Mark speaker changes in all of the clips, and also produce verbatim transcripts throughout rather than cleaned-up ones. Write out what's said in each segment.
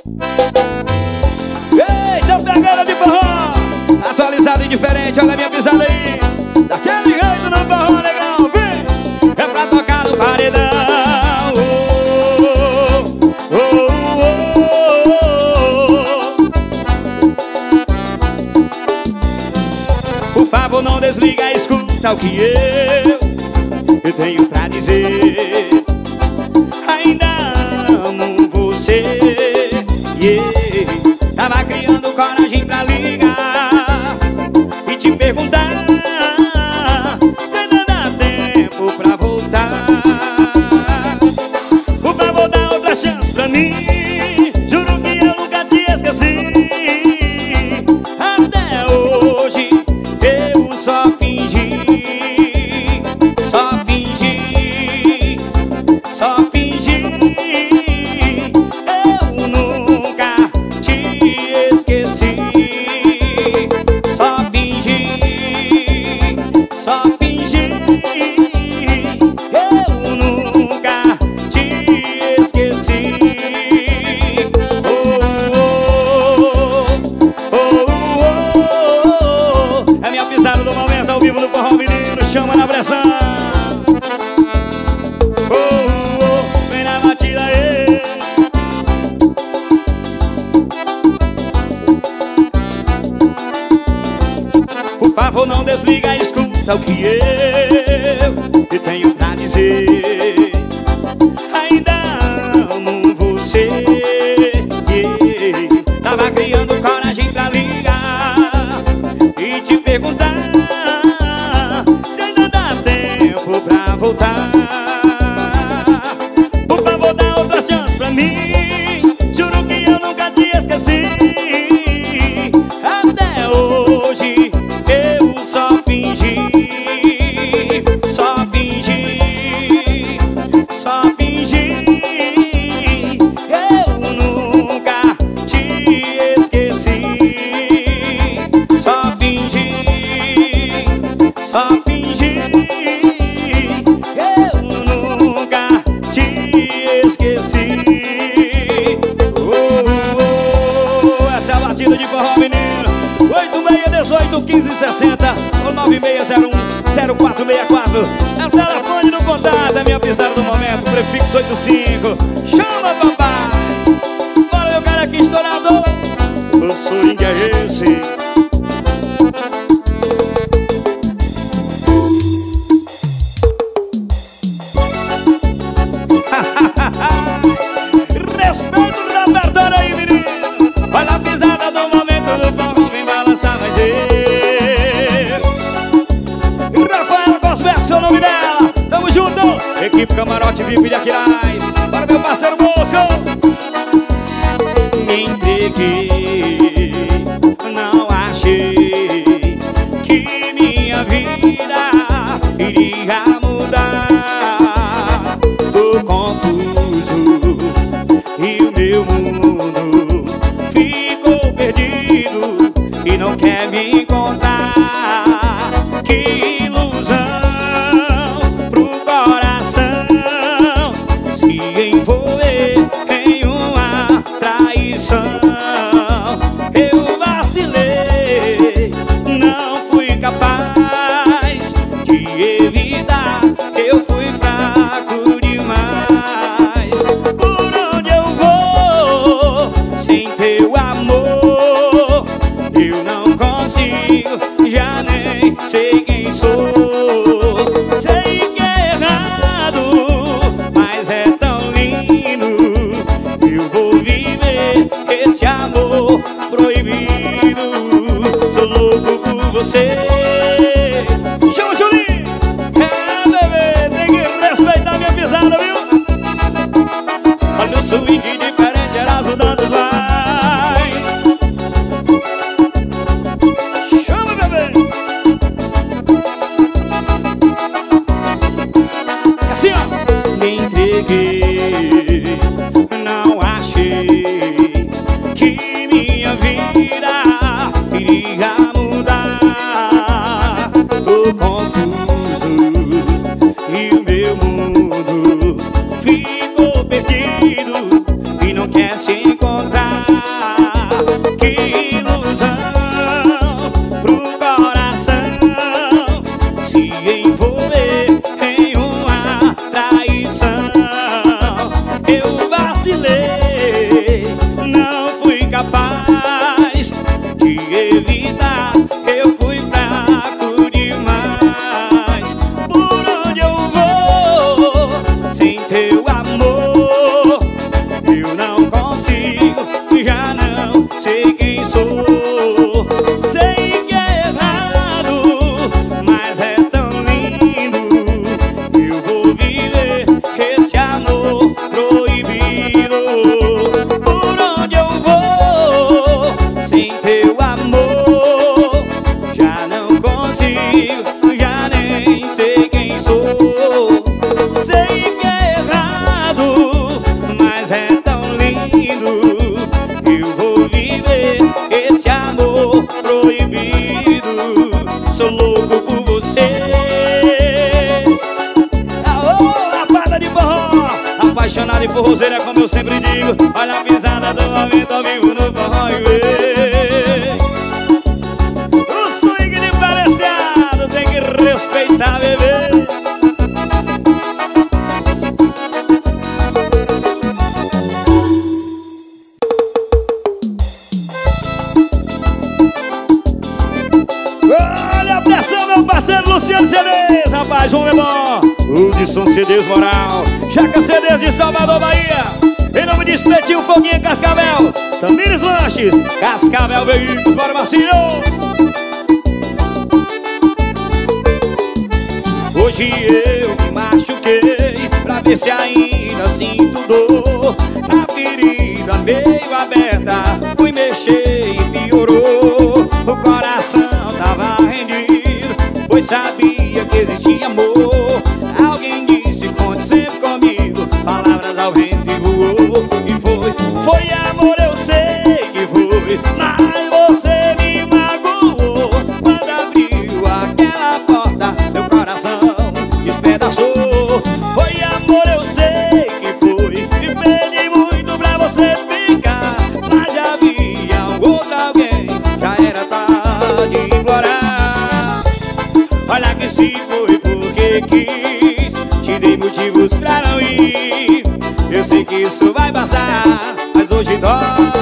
Speaker 1: Eita, pegada de forró atualizado e diferente, olha a minha pisada aí. Daquele jeito no forró legal, vem. É pra tocar no paredão. Oh, oh, oh, oh. Por favor, não desliga, escuta o que eu, eu tenho pra dizer. Ainda amo você, yeah. Tava criando coragem pra ligar e te perguntar se ainda dá tempo pra voltar. Por favor, dá outra chance pra mim. Juro que eu nunca te esqueci. Até hoje eu só fingi, só fingi, só fingi. Eu nunca te esqueci. Só fingi, só fingi. Eu nunca te esqueci. Oh, oh, oh, oh, oh. É minha pisada do momento ao vivo do forró, menino, chama na pressão. Oh, oh, vem na batida aí. Por favor, não desliga, escuta o que eu, eu tenho pra dizer. Ainda amo você, yeah. Tava criando coragem pra ligar e te perguntar se ainda dá tempo pra voltar. Por favor, dá outra chance pra mim. Juro que eu nunca te esqueci. Até hoje eu só fingi, só fingi, só fingi. Eu nunca te esqueci. Só fingi, só fingi. Eu nunca te esqueci. Oh, oh, essa é a batida de forró, menino. Oito seis dezoito quinze sessenta ou nove seis zero um zero quatro seis quatro. É o telefone do contato, é minha pisada do momento, prefixo oitenta e cinco. Chama, papai. Bora, meu cara aqui estourador. O swing é esse. Respeito do repertório aí, menino. Olha a pisada do momento do forró, vem balançar mais eu. Rafael Cosméticos é o nome dela. Tamo junto. Equipe Camarote V I P de Aquiraz. Para meu parceiro Bosco. Me entreguei, não achei que minha vida iria mudar. Tô confuso e o meu mundo ficou perdido e não quer me encontrar. Que ilusão pro coração se envolver em uma traição. Eu vacilei, não fui capaz de evitar. Eu fui fraco demais. Por onde eu vou sem teu amor? Eu não consigo, já nem sei quem sou. Sei que é errado, mas é tão lindo. Eu vou viver esse amor proibido. Sou louco por você. Chama o Julinho. É, bebê, tem que respeitar minha pisada, viu? Olha o swing diferente, Eraso dando slide. Chama, bebê. É assim, ó. Me entreguei, não achei que minha vida iria mudar. momento ao vivo no Forró e Vem. O swing diferenciado tem que respeitar, bebê. Olha a pressão, meu parceiro Luciano C Ds, rapaz, um é bom. O de Som C Ds Moral, Chaca C Ds de Salvador, Bahia. Em nome de Espetinho, Foguinha, Cascavel, Tamires Lanches, Cascavel Veículos, bora Marcinho. Hoje eu me machuquei pra ver se ainda sinto dor. A ferida meio aberta, fui mexer e piorou. O coração tava rendido, pois sabia que existia amor. Alguém disse, conte sempre comigo, palavras ao vento e voou. E foi, foi amor, eu sei que foi, mas você me magoou. Quando abriu aquela porta, meu coração despedaçou. Foi amor, eu sei que foi, e pedi muito pra você ficar, mas já havia outro alguém, já era tarde de implorar. Olha que se foi porque quis, te dei motivos pra não ir. Eu sei que isso vai passar, mas hoje dói.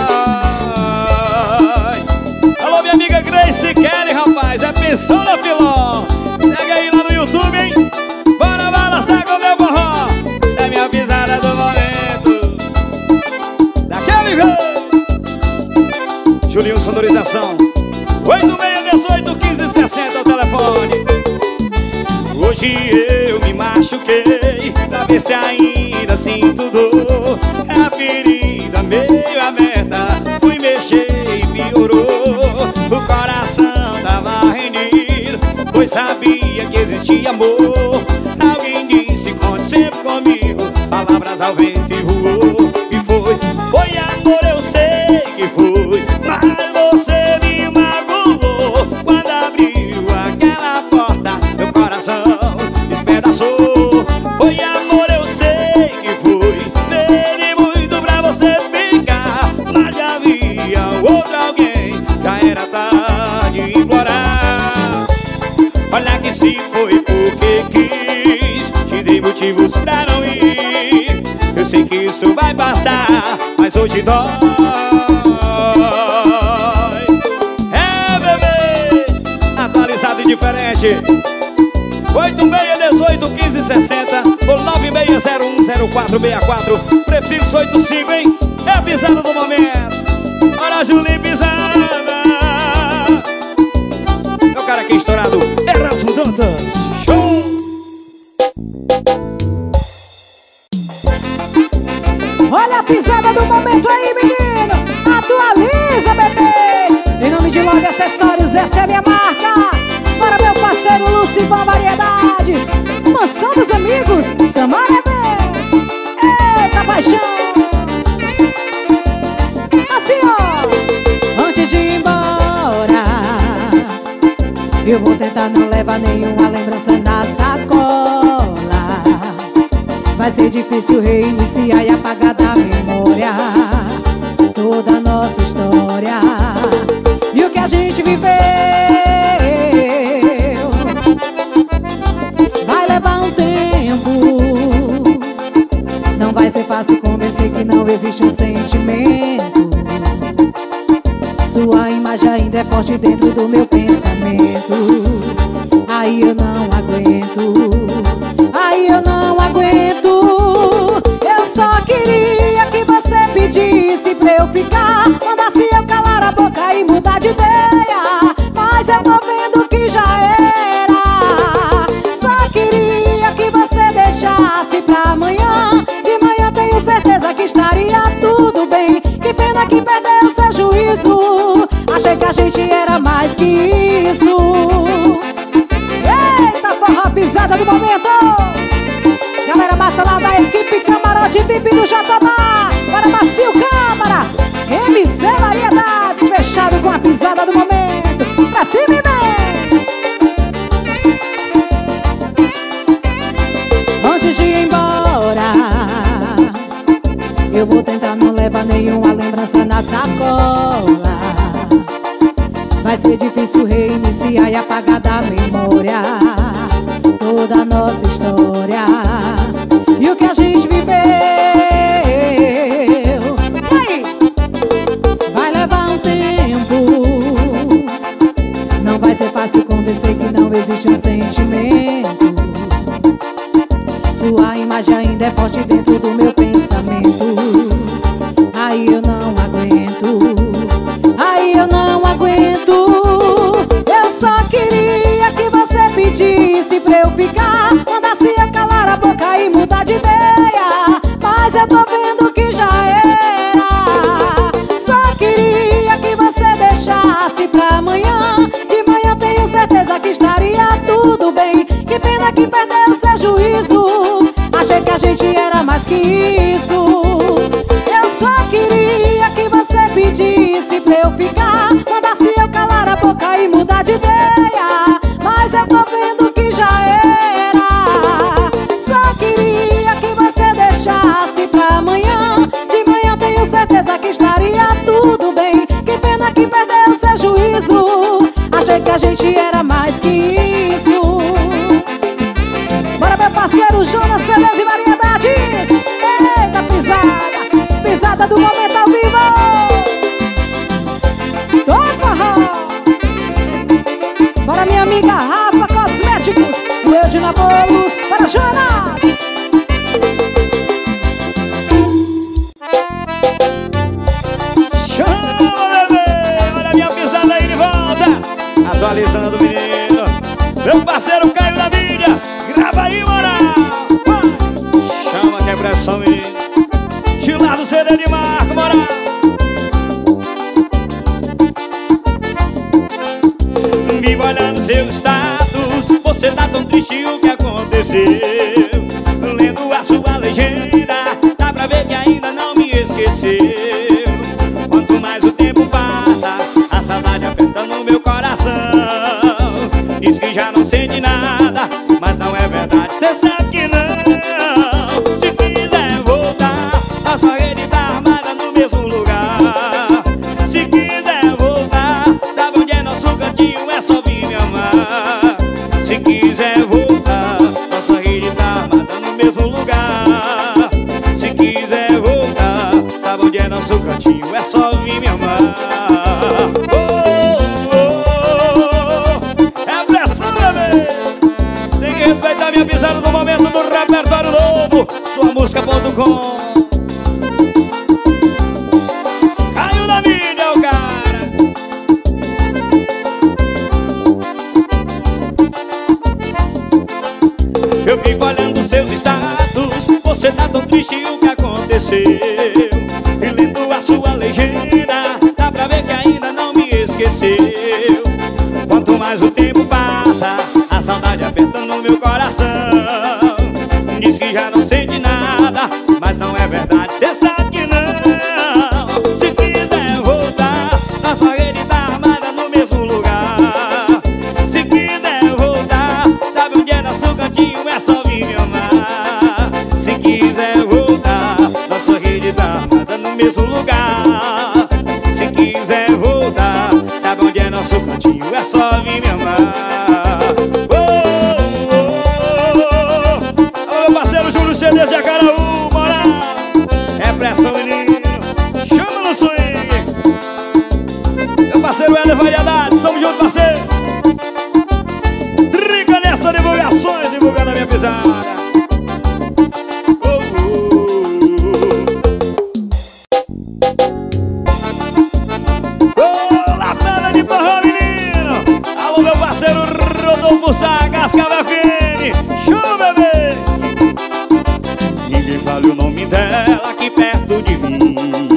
Speaker 1: Alô, minha amiga Grace Kelly, rapaz, é pensão na Filó. Segue aí lá no YouTube, hein? Bora balançar com o meu forró. Essa é minha pisada do momento. Daquele jeito. Julinho Sonorização, oito seis dezoito quinze sessenta é o telefone. Hoje eu me machuquei pra ver se ainda sinto dor. A ferida meio aberta, fui mexer e piorou. O coração tava rendido, pois sabia que existia amor. Alguém disse, conte sempre comigo, palavras ao vento e voou. E foi, foi amor, eu sei que foi, mas você me magoou. Quando abriu aquela porta, meu coração despedaçou. Foi amor, eu sei que foi, pedi muito pra você ficar, mas já havia outro alguém, já era tarde de implorar. Olha que se foi porque quis, te dei motivos pra não ir. Eu sei que isso vai passar, mas hoje dói. É, bebê, atualizado e diferente. oito seis dezoito quinze sessenta ou nove seis zero um zero quatro seis quatro, prefixo oitenta e cinco, hein? É a pisada do momento. Bora, Julinho, pisada. Meu cara aqui estourado, Erasmo Dantas. Show!
Speaker 2: Olha a pisada do momento aí, menino. Atualiza, bebê. Em nome de Loja Acessórios, essa é a minha marca. Para meu parceiro Lucivan Variedades, Mansão dos Amigos, Samara Eventos. Eita paixão. Assim, ó. Antes de ir embora, eu vou tentar não levar nenhuma lembrança na sacola. Vai ser difícil reiniciar e apagar da memória toda a nossa história e o que a gente viveu. Vai levar um tempo, não vai ser fácil convencer que não existe um sentimento. Sua imagem ainda é forte dentro do meu pensamento. Aí eu não aguento, aí eu não aguento. Eu só queria que você pedisse pra eu ficar, mandasse eu calar a boca e mudar de ideia, mas eu tô vendo que já era. Só queria que você deixasse pra amanhã, de manhã tenho certeza que estaria tudo bem. Que pena que perdeu seu juízo, achei que a gente era mais que isso. Eita, forró pisada do momento. Galera massa lá da equipe Camarote V I P do Jatobá. Para Macio Câmara, M C Variedades, fechado com a pisada do momento. Pra cima e bem. Antes de ir embora, eu vou tentar não levar nenhuma lembrança lembrança na sacola. Vai ser difícil reiniciar e apagar da memória toda a nossa história e o que a gente viveu. E aí? Vai levar um tempo. Não vai ser fácil convencer que não existe um sentimento. Sua imagem ainda é forte dentro do meu pensamento. Aí eu não aguento, aí eu não aguento. Eu só queria que você pedisse pra eu ficar, mandasse a calar a boca e mudar de ideia. Mas eu tô vendo que já era. Só queria que você deixasse pra amanhã. De manhã tenho certeza que estaria tudo bem. Que pena que perdeu seu juízo. Achei que a gente era mais que isso. Eu só queria que você pedisse pra eu ficar, mandasse eu calar a boca e mudar de ideia. Mas eu tô vendo que já era. Só queria que você deixasse pra amanhã. De manhã tenho certeza que estaria tudo bem. Que pena que perdeu seu juízo. Achei que a gente era mais que isso. Bora, meu parceiro Jonas, C Ds e variedades. Eita, pisada, pisada do momento ao vivo. Toca! Bora, minha amiga Rafa Cosméticos, o Eudina Bolos, para Jonas.
Speaker 1: Chama, bebê! Olha a minha pisada aí de volta. Atualizando o menino. Meu parceiro Caio da Mídia. Grava aí, moral. Chama que é pressão, menino. Gilado C D de Marco, moral. Vivo olhando seu status. Você tá tão triste, o que aconteceu? Lendo a sua legenda, dá pra ver que ainda não me esqueceu. Quanto mais o tempo passa, a saudade aperta no meu coração. Diz que já não sente nada, mas não é verdade, cê sabe que não. Se quiser voltar, a sua rede tá armada no mesmo lugar. Se quiser voltar, sabe onde é nosso cantinho, é só vir me amar. Se quiser voltar, nossa rede tá armada no mesmo lugar. Se quiser voltar, sabe onde é nosso cantinho, é só vir me amar. Respeitar minha pisada no momento do repertório novo. Sua música ponto com. Caiu na mídia, o cara. Eu fico olhando seus status. Você tá tão triste, o que aconteceu? E lendo a sua legenda, dá pra ver que ainda não me esqueceu. Quanto mais o tempo passa, a saudade aperta no meu coração. Diz que já não sente nada, mas não é verdade, cê sabe que não. Se quiser voltar, nossa rede tá armada no mesmo lugar. Se quiser voltar, sabe onde é nosso cantinho, é só vir me amar. Se quiser voltar, nossa rede tá armada no mesmo lugar. Se quiser voltar, sabe onde é nosso cantinho, é só vir me amar. C D de Acaraú, bora! É pressão, menino. Chama no swing. Meu parceiro Hélio Variedade, somos juntos, parceiro. Rica nesta divulgações, divulgando a minha pisada. Oh, oh. Oh, latada de porra, menino. Alô, meu parceiro Rodolfo Sagas, Cava F M. Chama, bebê. Ninguém fale o nome dela aqui perto de mim.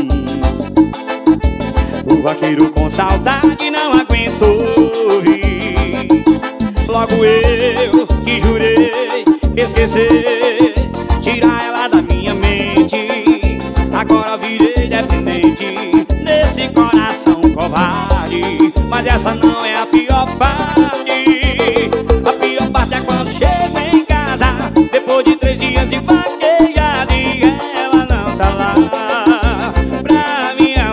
Speaker 1: O vaqueiro com saudade não aguentou rir. Logo eu que jurei esquecer, tirar ela da minha mente. Agora virei dependente desse coração covarde. Mas essa não é a pior parte. A pior parte é quando chego em casa, depois de três dias de vaqueiro, e ela não tá lá pra me amar.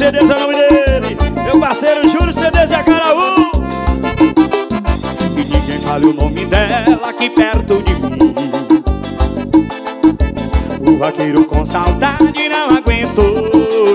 Speaker 1: C Ds é o nome dele. Meu parceiro Júlio C Ds de Acaraú. E ninguém fale o nome dela aqui perto de mim. O vaqueiro com saudade não aguentou.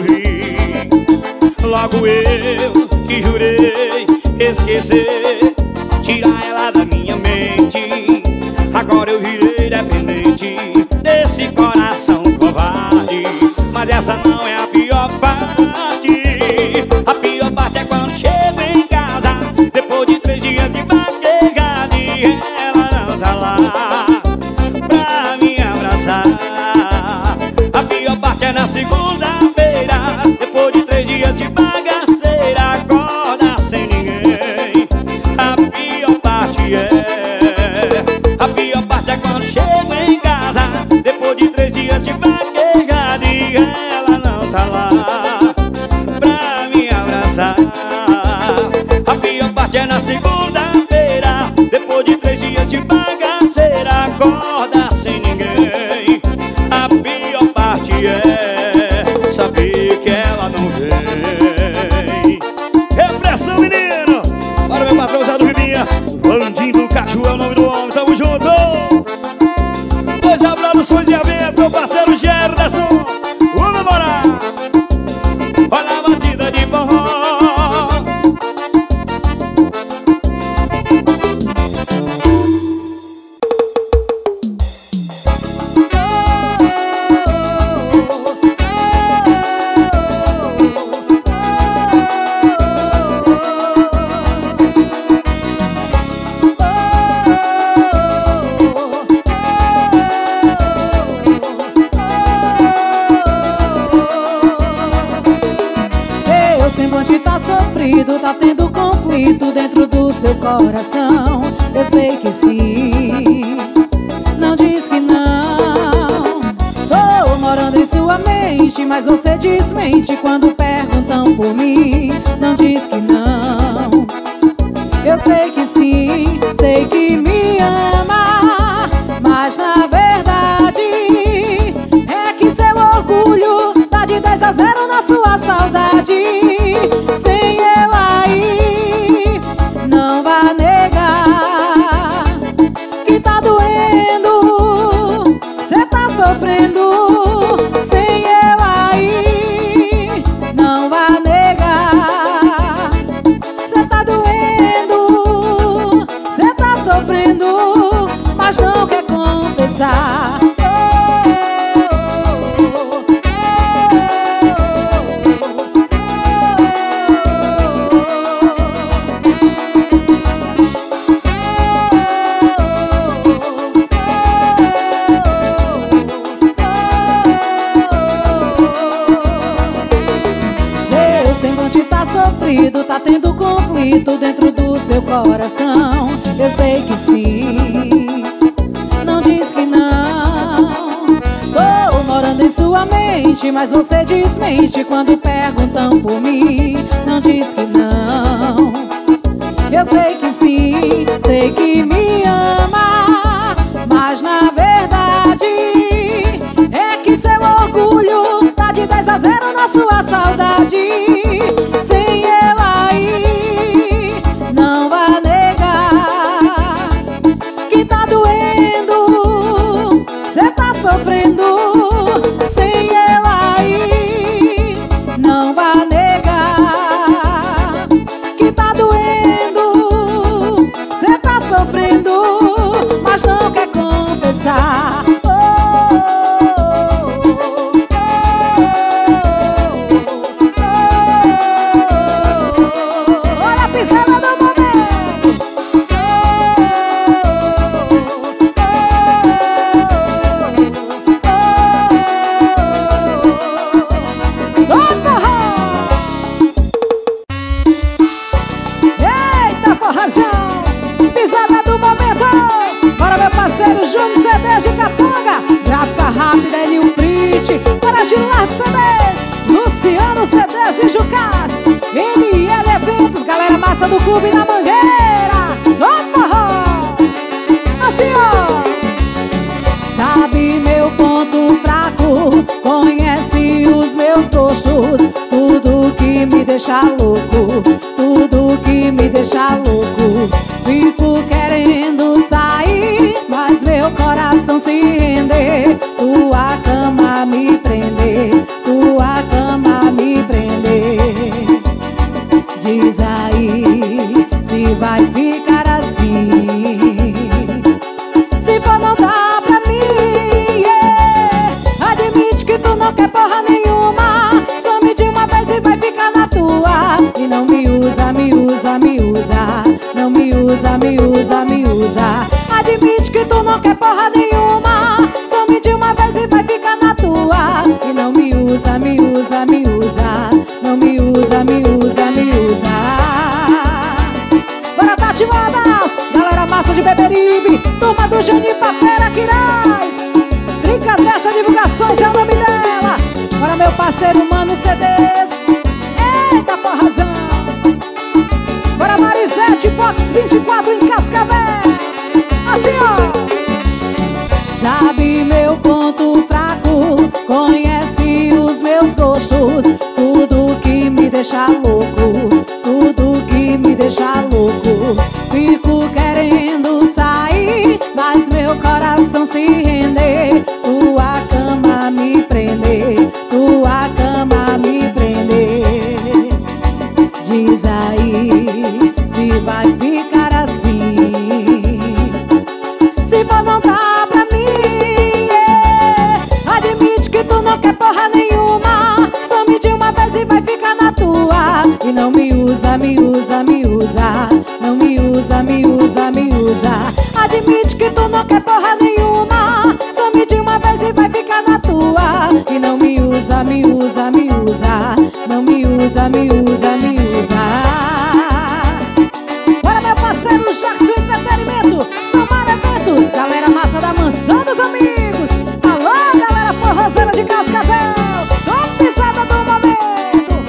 Speaker 1: Logo eu que jurei esquecer, tirar ela da minha mente. Agora eu virei dependente desse coração covarde. Mas essa não é a pior parte. A pior parte é quando chego em casa, depois de três dias de vaquejada, e ela não tá lá pra me abraçar. A pior parte é na segunda-feira, depois de três dias de bagaceira, acorda sem ninguém. A pior parte é, a pior parte é quando chego em casa, depois de três dias de vaquejada, e ela não tá lá pra me abraçar. A pior parte é na segunda-feira, depois de três dias de bagaceira, acorda sem ninguém. A pior parte é saber que ela não vem. Repressão, menino! Para meu patrão Zé do Ribinha, Landim do Caju é o nome do homem, tamo junto! Dois abraços e evento, meu parceiro Gerderson. Vamos morar! Olha a batida de forró.
Speaker 2: Tá tendo conflito dentro do seu coração. Eu sei que sim, não diz que não. Tô morando em sua mente, mas você desmente quando perguntam por mim. Não diz que não. Eu sei que sim, sei que me ama, mas na verdade é que seu orgulho dá de dez a zero na sua saudade. Sem eu aí, não vá negar que tá doendo, cê tá sofrendo. Sem eu aí, não vá negar, cê tá doendo, cê tá sofrendo, mas não quer confessar. Tá tendo conflito dentro do seu coração. Eu sei que sim, não diz que não. Tô morando em sua mente, mas você desmente quando perguntam por mim. Não diz que não. Eu sei que sim, sei que me ama, mas na verdade é que seu orgulho tá de dez a zero na sua saudade. Sem eu aí, não vá negar que tá doendo, cê tá sofrendo. Sem eu aí, não vá negar que tá doendo, cê tá sofrendo, mas não quer confessar. Do clube na Mangueira, no forró. Assim ó. Sabe ponto fraco, conhece os meus gostos, tudo que cama me prender, tua cama me prender. Diz aí se vai ficar assim. Se for não dá pra mim, yeah. Admite que tu não quer porra nenhuma. Some de uma vez e vai ficar na tua. E não me usa, me usa, me usa. Não me usa, me usa, me usa. Admite que tu não quer porra nenhuma. Some de uma vez e vai ficar na tua. E não me usa, me usa, me usa. Não me usa, me usa, me usa. Bora Tati Modas, galera massa de Beberibe, turma do Genipapeira Quirais. Drica Deixa Divulgações é o nome dela. Bora meu parceiro Mano C Ds. Eita porrazão. Bora Marisete Box vinte e quatro em Cascavel. Assim ó. Sabe meu ponto fraco, conhece os meus gostos. Tudo que me deixa louco, tudo que me deixa louco. Fico querendo sair, mas meu coração se render. Tua cama me prender, tua cama me prender. Diz aí se vai ficar assim. Se for não dá pra mim, yeah. Admite que tu não quer porra nenhuma. Some de uma vez e vai ficar na tua. E não me usa, me usa, me usa. Não me usa, me usa, me usa. Admite que tu não quer porra nenhuma. Some de uma vez e vai ficar na tua. E não me usa, me usa, me usa. Não me usa, me usa, me usa. Bora meu parceiro Jackson Entretenimento, Samara Eventos, galera massa da Mansão dos Amigos. Alô galera forrozeira de Cascavel, tô pisada do momento.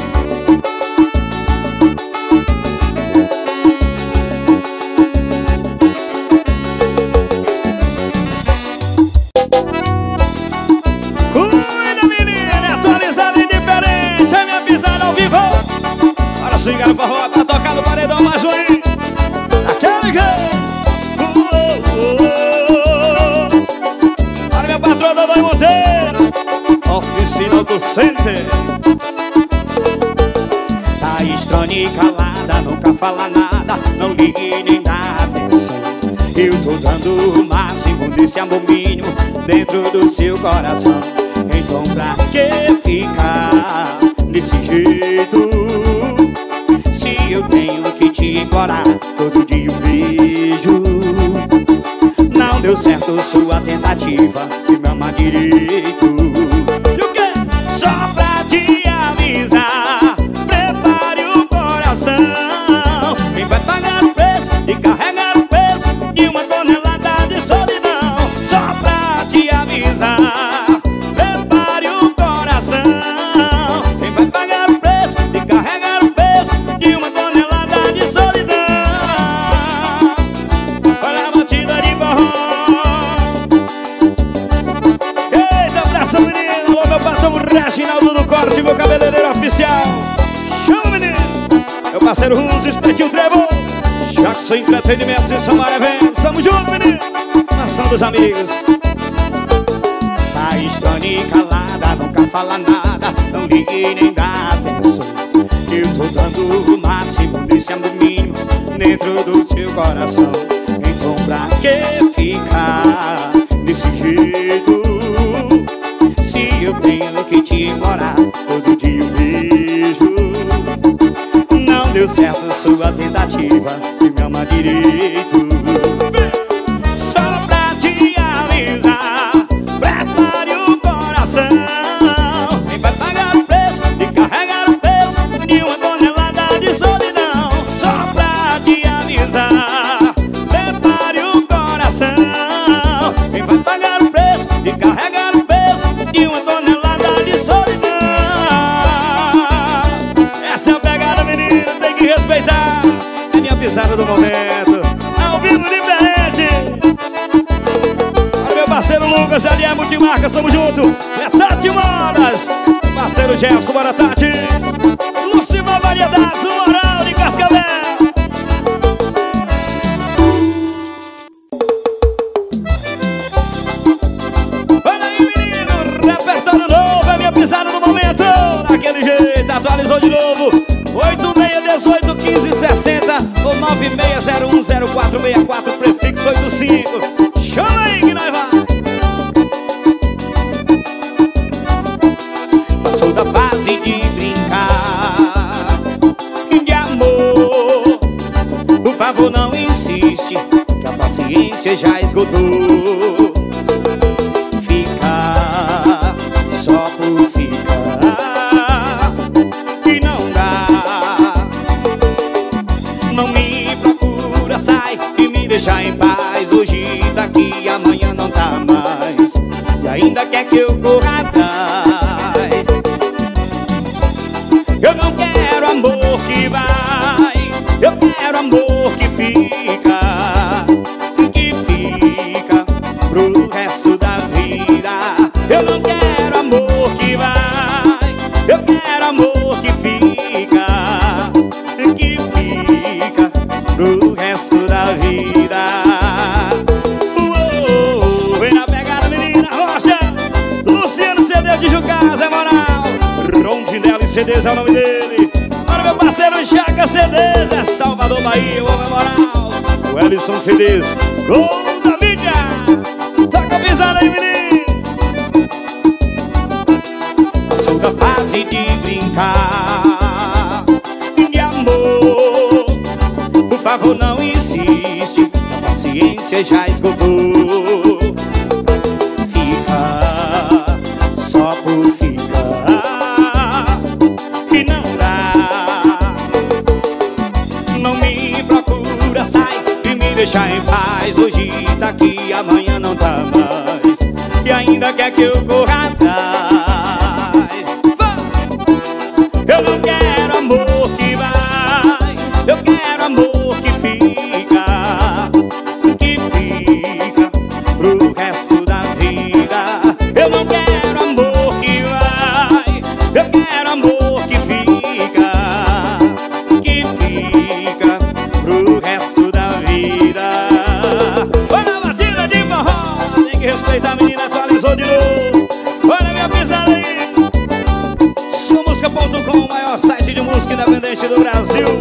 Speaker 1: Cuida menina, atualizada e diferente, é minha pisada ao vivo. Bora swingar no forró, pra tocar no paredão mais um aí. Aquele que meu patrão Dodói Monteiro, oficina do Center. Tá estranha e calada, nunca fala nada, não ligue nem dá atenção. Eu tô dando o máximo desse amor mínimo dentro do seu coração. Então pra que ficar desse jeito? Se eu tenho que te implorar, todo dia eu vejo. Não deu certo sua tentativa de me amar direito. E o quê? Só pra te avisar, prepare o coração. Quem vai pagar o preço e carregar o peso de uma tonelada de solidão. Só pra te avisar, prepare o coração. Quem vai pagar o preço e carregar o peso de uma tonelada de solidão. Olha a batida de forró. Eita, abraço menino. Alô meu patrão Reginaldo do Corte, meu cabeleireiro oficial. Chama menino. Meu parceiro Russo, Espetinho Trevo, Jackson Entretenimento e Samara Eventos. Tamo junto menino. Mansão dos Amigos. Tá estranha e calada, nunca fala nada, não ligue nem dá atenção. Eu tô dando o máximo desse amor mínimo dentro do seu coração. Então pra que ficar desse jeito? Se eu tenho que te implorar, todo dia eu vejo. Não deu certo sua tentativa de me amar direito. Só pra te avisar, prepare o coração. Quem vai pagar o preço e carregar o peso de uma tonelada de solidão. Só pra te avisar, prepare o coração. Quem vai pagar o preço e carregar o peso de uma tonelada de solidão. Essa é a pegada menina, tem que respeitar. É minha pisada do momento, ao vivo diferente. Olha meu parceiro Lucas, ali é Multimarcas, tamo junto. É Tati Modas, parceiro Jefferson, bora Tati. Lucima Variedades, o Moral de Cascavel. Olha aí menino, seis zero um zero quatro seis quatro, prefixo oitenta e cinco. Chama aí que nós vai. Passou da fase de brincar de amor. Por favor, não insiste, que a paciência já esgotou. Ficar só por ficar e não dá. Não me procura, sai e me deixa em paz. Hoje, daqui, amanhã não tá mais. E ainda quer que eu corra atrás. Eu não quero amor que vai, eu quero amor que fica, que fica pro resto da vida. Eu não quero amor que vai, eu quero amor que fica, que fica pro resto da vida. Uou, vem na pegada, menina Rocha. Luciano C D de Jucás, é moral. Rondinelli C Ds é o nome dele. Para meu parceiro Jaca C Ds, é Salvador, Bahia, o homem moral. O Ellison C Ds, gol da mídia. Toca a pisada aí, menino. Passou da fase de brincar de amor. Por favor, não insiste, a paciência já esgotou. Fica só por ficar e não dá. Não me procura, sai e me deixa em paz. Hoje, daqui, amanhã não tá mais. E ainda quer que eu corra atrás. Eu não quero amor que vai, eu quero amor que fica, que fica pro resto da vida. Eu não quero amor que vai, eu quero amor que fica, que fica pro resto da vida. Olha a batida de forró, tem que respeitar a menina, atualizou de novo. Olha a minha pisada aí. Sua música ponto com, o maior site de música independente do Brasil.